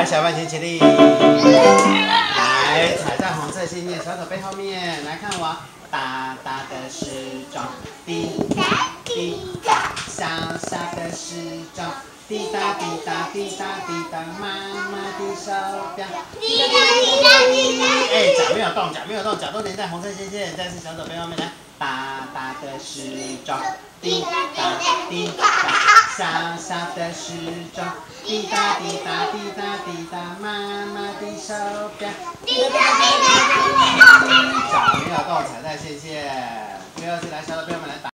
来，小番茄起立，来踩在红色线线，小手背后面，来看我，大大的时钟，滴答滴答，小小的时钟，滴答滴答滴答滴答，妈妈的手表，滴答滴答滴答。哎，脚没有动，脚没有动，脚都连在红色线线，再次小手背后面来，大大的时钟，滴答滴答，小小的时钟。滴答滴答滴答滴答，妈妈的手表。滴答滴答滴答，脚没有动，踩在线线。最后是来，小手朋友们来打。